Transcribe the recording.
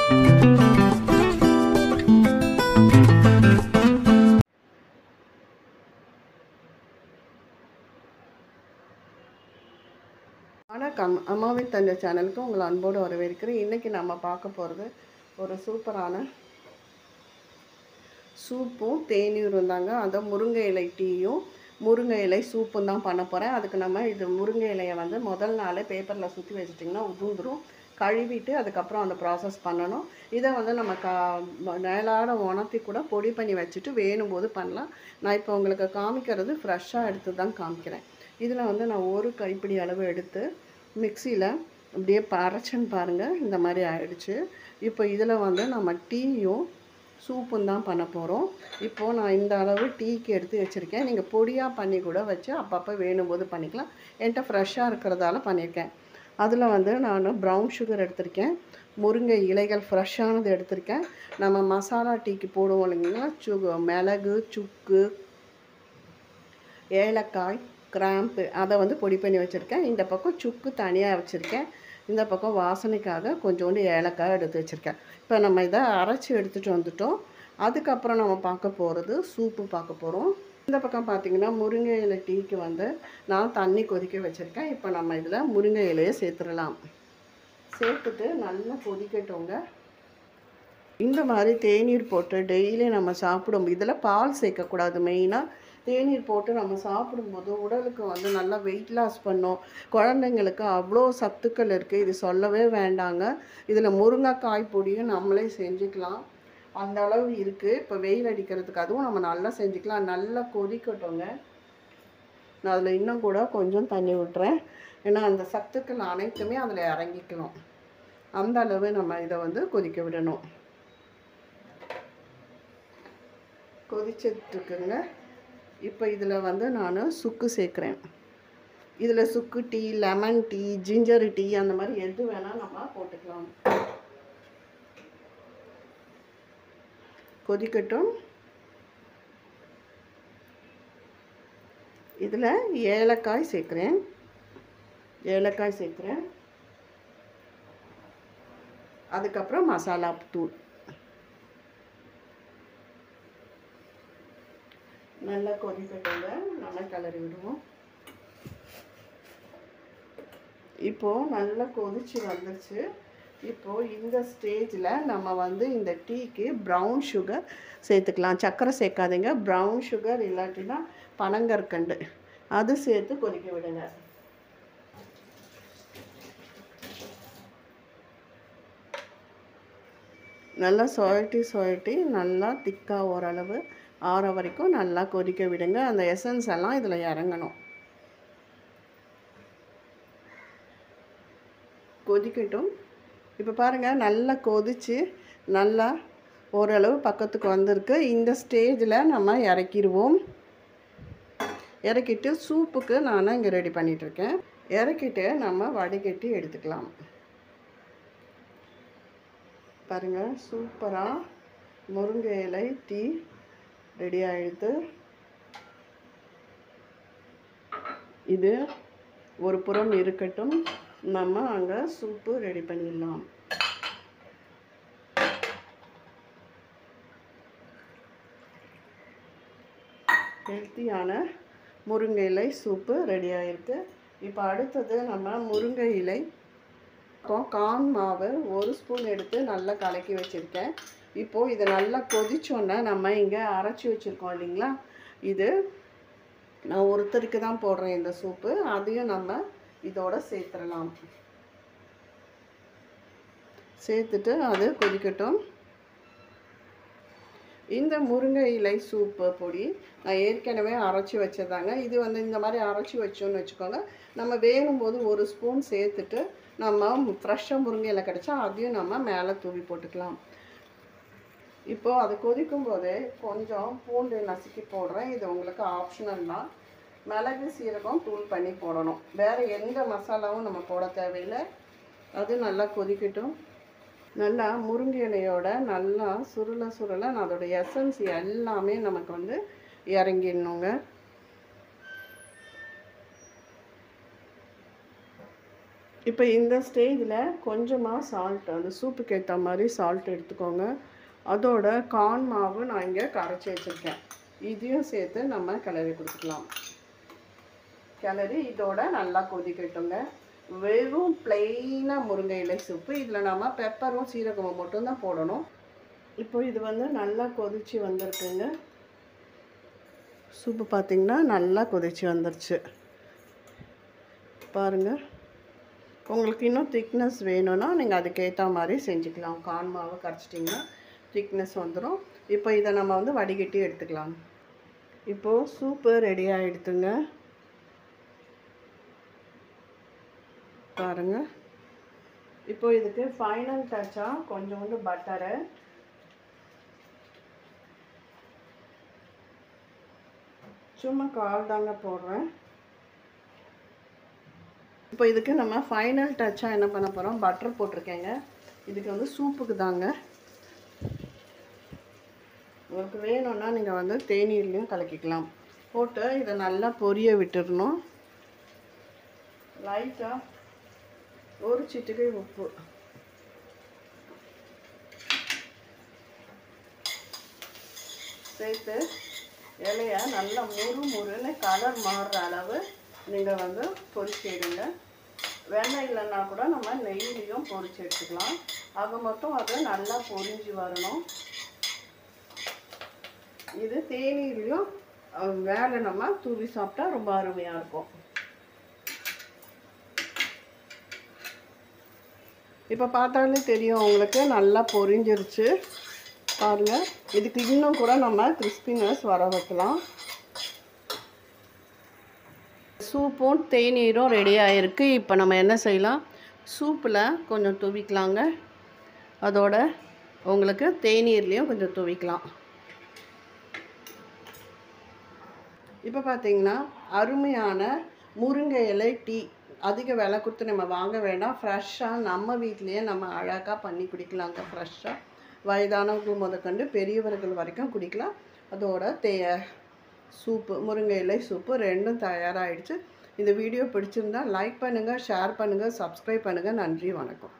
வணக்கம், அம்மாவின் தந்தை சேனலுக்கு உங்களை அன்போடு வரவேற்கிறேன். இன்றைக்கி நம்ம பார்க்க போகிறது ஒரு சூப்பரான சூப்பும் தேநீரும் தாங்க. அதை முருங்கை இலை டீயும் முருங்கை இலை சூப்பும் தான் பண்ண போகிறேன். அதுக்கு நம்ம இது முருங்கை இலையை வந்து முதல் நாளே பேப்பரில் சுற்றி வச்சிட்டிங்கன்னா உதிர்ந்துடும். கழுவிட்டு அதுக்கப்புறம் அந்த ப்ராசஸ் பண்ணணும். இதை வந்து நம்ம நேலாட உணர்த்தி கூட பொடி பண்ணி வச்சுட்டு வேணும்போது பண்ணலாம். நான் இப்போ உங்களுக்கு காமிக்கிறது ஃப்ரெஷ்ஷாக எடுத்து தான் காமிக்கிறேன். இதில் வந்து நான் ஒரு கைப்பிடி அளவு எடுத்து மிக்சியில் அப்படியே அரைச்சேன்னு பாருங்கள், இந்த மாதிரி ஆயிடுச்சு. இப்போ இதில் வந்து நம்ம டீயும் சூப்பும் தான் பண்ண போகிறோம். இப்போது நான் இந்த அளவு டீக்கு எடுத்து வச்சுருக்கேன். நீங்கள் பொடியாக பண்ணி கூட வச்சு அப்பப்போ வேணும்போது பண்ணிக்கலாம். என்கிட்ட ஃப்ரெஷ்ஷாக இருக்கிறதால பண்ணியிருக்கேன். அதில் வந்து நான் ப்ரௌன் சுகர் எடுத்திருக்கேன், முருங்கை இலைகள் ஃப்ரெஷ்ஷானது எடுத்திருக்கேன். நம்ம மசாலா டீக்கு போடுவோம் இல்லைங்களா, மிளகு, சுக்கு, ஏலக்காய், கிராம்பு அதை வந்து பொடி பண்ணி வச்சுருக்கேன். இந்த பக்கம் சுக்கு தனியாக வச்சுருக்கேன். இந்த பக்கம் வாசனைக்காக கொஞ்சோண்டு ஏலக்காய் எடுத்து வச்சுருக்கேன். இப்போ நம்ம இதை அரைச்சி எடுத்துகிட்டு வந்துட்டோம். அதுக்கப்புறம் நம்ம பார்க்க போகிறது சூப்பு பார்க்க போகிறோம். இந்த பக்கம் பார்த்திங்கன்னா முருங்கை இலை டீக்கு வந்து நான் தண்ணி கொதிக்க வச்சுருக்கேன். இப்போ நம்ம இதில் முருங்கை இலையை சேர்த்துடலாம். சேர்த்துட்டு நல்லா கொதிக்கட்டோங்க. இந்த மாதிரி தேநீர் போட்டு டெய்லி நம்ம சாப்பிடும், இதில் பால் சேர்க்கக்கூடாது. மெயினாக தேநீர் போட்டு நம்ம சாப்பிடும்போது உடலுக்கு வந்து நல்லா வெயிட் லாஸ் பண்ணும். குழந்தைங்களுக்கு அவ்வளோ சத்துக்கள் இருக்குது, இது சொல்லவே வேண்டாங்க. இதில் முருங்கைக்காய் பொடியும் நம்மளே செஞ்சுக்கலாம், அந்த அளவு இருக்குது. இப்போ வெயில் அடிக்கிறதுக்கு அதுவும் நம்ம நல்லா செஞ்சுக்கலாம். நல்லா கொதிக்கட்டோங்க. நான் அதில் இன்னும் கூட கொஞ்சம் தண்ணி விட்டுறேன், ஏன்னா அந்த சத்துக்கள் அனைத்துமே அதில் இறங்கிக்கலாம். அந்த அளவு நம்ம இதை வந்து கொதிக்க விடணும். கொதிச்சிட்ருக்குங்க. இப்போ இதில் வந்து நான் சுக்கு சேர்க்குறேன். இதில் சுக்கு tea, lemon tea, ginger tea அந்த மாதிரி எது வேணால் நம்ம போட்டுக்கலாம். கொதிக்கட்டும். இதில் ஏலக்காய் சேர்க்குறேன். அதுக்கப்புறம் மசாலா தூள் நல்லா கொதிக்கட்டோங்க. நல்லா கிளறி விடுவோம். இப்போது நல்லா கொதிச்சு வந்துருச்சு. இப்போது இந்த ஸ்டேஜில் நம்ம வந்து இந்த டீக்கு ப்ரௌன் சுகர் சேர்த்துக்கலாம். சர்க்கரை சேர்க்காதீங்க, ப்ரௌன் சுகர் இல்லாட்டினா பனங்கற்கண்டு அது சேர்த்து கொதிக்க விடுங்க. நல்லா சுழட்டி நல்லா திக்காக ஓரளவு ஆற வரைக்கும் நல்லா கொதிக்க விடுங்க. அந்த எசன்ஸ் எல்லாம் இதில் இறங்கணும். கொதிக்கட்டும். இப்போ பாருங்கள், நல்லா கொதித்து நல்லா ஓரளவு பக்கத்துக்கு வந்திருக்கு. இந்த ஸ்டேஜில் நம்ம இறக்கிடுவோம். இறக்கிட்டு சூப்புக்கு நான் இங்கே ரெடி பண்ணிகிட்ருக்கேன். இறக்கிட்டு நம்ம வடிகட்டி எடுத்துக்கலாம். பாருங்கள், சூப்பராக முருங்கை இலை டீ ரெடி ஆகிடுது. இது ஒரு புறம் இருக்கட்டும், நம்ம அங்கே சூப்பு ரெடி பண்ணிடலாம். ஹெல்த்தியான முருங்கை இலை சூப்பு ரெடி ஆகிருக்கு. இப்போ அடுத்தது நம்ம முருங்கை இலை கார்ன் மாவு 1 ஸ்பூன் எடுத்து நல்லா கலக்கி வச்சுருக்கேன். இப்போது இதை நல்லா கொதிச்சோன்னே நம்ம இங்கே அரைச்சி வச்சுருக்கோம் இல்லைங்களா, இது நான் ஒருத்தருக்கு தான் போடுறேன் இந்த சூப்பு, அதையும் நம்ம இதோட சேர்த்துடலாம். சேர்த்துட்டு அது கொதிக்கட்டும். இந்த முருங்கை இலை சூப்பு பொடி நான் ஏற்கனவே அரைச்சி வச்சதாங்க. இது வந்து இந்த மாதிரி அரைச்சி வச்சோன்னு வச்சுக்கோங்க, நம்ம வேணும்போது 1 ஸ்பூன் சேர்த்துட்டு நம்ம ஃப்ரெஷ்ஷாக முருங்கை இலை கிடச்சா அதையும் நம்ம மேலே தூவி போட்டுக்கலாம். இப்போது அது கொதிக்கும் போதே கொஞ்சம் பூண்டு நசுக்கி போடுறேன். இது உங்களுக்கு ஆப்ஷனல் தான். மிளகு சீரகம் தூள் பண்ணி போடணும், வேறு எந்த மசாலாவும் நம்ம போட தேவையில்லை. அது நல்லா கொதிக்கட்டும். நல்லா முருங்கை இலையோட நல்லா சுருள அதோட எசன்ஸ் எல்லாமே நமக்கு வந்து இப்போ இந்த ஸ்டேஜில் கொஞ்சமாக சால்ட், அந்த சூப்புக்கு ஏற்ற மாதிரி சால்ட் எடுத்துக்கோங்க. அதோட கார்ன் மாவு நான் இங்கே கரைச்சி வச்சுருக்கேன். இதையும் சேர்த்து நம்ம கிளறி கொடுத்துக்கலாம். கிளறி இதோட நல்லா கொதிக்கட்டுங்க. வெறும் பிளெயினாக முருங்கை இலை சூப்பு. இதில் நம்ம பெப்பரும் சீரகமும் மட்டும்தான் போடணும். இப்போ இது வந்து நல்லா கொதித்து வந்திருக்குங்க. சூப்பு பார்த்திங்கன்னா நல்லா கொதித்து வந்துருச்சு பாருங்கள். உங்களுக்கு இன்னும் திக்னஸ் வேணும்னா நீங்கள் அதுக்கேற்ற மாதிரி செஞ்சுக்கலாம். கார்ன் மாவு கரைச்சிட்டிங்கன்னா திக்னஸ் வந்துடும். இப்போ இதை நம்ம வந்து வடிகட்டி எடுத்துக்கலாம். இப்போது சூப்பு ரெடி ஆகிடுதுங்க பாருங்கள். இப்போ இதுக்கு ஃபைனல் டச்சாக கொஞ்சோண்டு பட்டரை, சும்மா கால் தாங்க போடுறேன். இப்போ இதுக்கு நம்ம ஃபைனல் டச்சாக என்ன பண்ண போகிறோம், பட்டர் போட்டிருக்கேங்க. இதுக்கு வந்து சூப்புக்கு தாங்க. உங்களுக்கு வேணும்னா நீங்கள் வந்து தேநீர்லையும் கலக்கிக்கலாம். போட்டு இதை நல்லா பொரிய விட்டுடணும். லைட்டாக ஒரு சிட்டிகை உப்பு, சேர்த்து இலையை நல்லா முறுன்னு கலர் மாறுற அளவு நீங்கள் வந்து பொரிச்சிடுங்க. வெண்ணெய் இல்லைன்னா கூட நம்ம நெய்லையும் பொரிச்சு எடுத்துக்கலாம். ஆக மொத்தம் அது நல்லா பொரிஞ்சு வரணும். இது தேநீர்லையும் வேலை நம்ம தூவி சாப்பிட்டா ரொம்ப அருமையாக இருக்கும். இப்போ பார்த்தாலே தெரியும் உங்களுக்கு நல்லா பொரிஞ்சிருச்சு பாருங்கள். இதுக்கு இன்னும் கூட நம்ம கிறிஸ்பினஸ் வர வைக்கலாம். சூப்பும் தேநீரும் ரெடி ஆகிருக்கு. இப்போ நம்ம என்ன செய்யலாம், சூப்பில் கொஞ்சம் தூவிக்கலாங்க. அதோட உங்களுக்கு தேநீர்லேயும் கொஞ்சம் தூவிக்கலாம். இப்போ பார்த்தீங்கன்னா அருமையான முருங்கை இலை டீ. அதிக விலை கொடுத்து நம்ம வாங்க வேண்டாம். ஃப்ரெஷ்ஷாக நம்ம வீட்லேயே நம்ம அழகாக பண்ணி குடிக்கலாங்க. ஃப்ரெஷ்ஷாக வயதானவர்கள் முதற்கண்டு பெரியவர்கள் வரைக்கும் குடிக்கலாம். அதோட சூப்பு, முருங்கை இலை சூப்பு ரெண்டும் தயாராகிடுச்சு. இந்த வீடியோ பிடிச்சிருந்தால் லைக் பண்ணுங்கள், ஷேர் பண்ணுங்கள், சப்ஸ்கிரைப் பண்ணுங்கள். நன்றி, வணக்கம்.